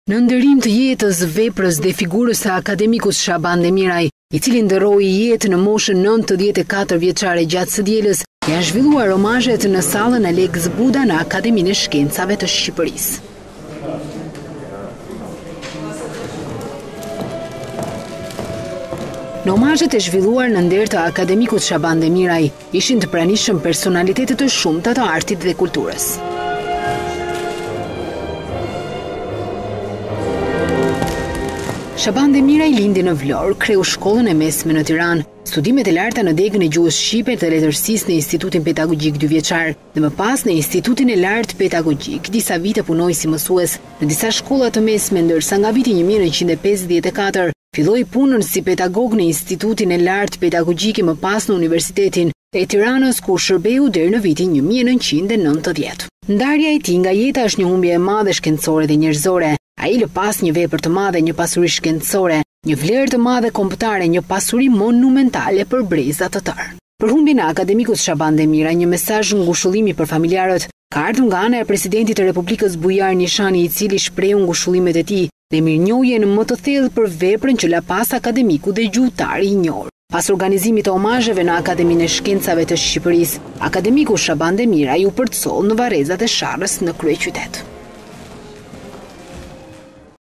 Në nderim të jetës, veprës dhe figurës së akademikut Shaban Demiraj, I cili ndërroi jetë në moshën 94 vjeçare gjatë së dielës, janë zhvilluar homazhet në sallën Aleks Buda në Akademinë e Shkencave të Shqipërisë. Në homazhet e zhvilluar në nder të akademikut Shaban Demiraj, ishin të pranishëm personalitetet të shumta të artit dhe kulturës. Shaban Demiraj lindi në Vlorë, kreu shkollën e mesme në Tiranë, studimet e larta në degën e Gjuhës Shqipe të letërsisë në Institutin Pedagogjik 2 vjeçar, dhe më pas në Institutin e Lartë Pedagogjik, disa vite punoi si mësues në disa shkolla të mesme, ndërsa nga viti 1954 filloi punën si pedagog në Institutin e Lartë Pedagogjik e më pas në Universitetin e Tiranës, ku shërbeu deri në vitin 1990. Ndarja e tij nga jeta është një humbje e madhe shkencore dhe njerëzore. Ai lë pas një vepër të madhe, një pasuri shkencore, një vlerë të madhe kombëtare, një pasuri monumentale për breza të tërë. Për humbjen e akademikut Shaban Demiraj, një mesazh ngushëllimi për familjarët ka ardhur nga ana e presidentit të Republikës bujar Nishani, I cili shprehu ngushëllimet e tij dhe mirënjohjen më të thellë për veprën që la pas akademiku dhe gjuhëtari I njohur. Pas organizimit të homazheve në Akademinë e Shkencave të Shqipërisë, akademiku Shaban Demiraj u përcol në varrezat e sharrës në kryeqytet.